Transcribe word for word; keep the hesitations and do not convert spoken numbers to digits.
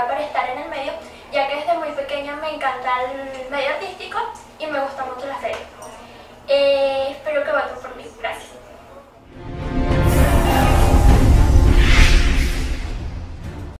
lugar para estar en el medio, ya que desde muy pequeña me encanta el medio artístico y me gusta mucho la feria.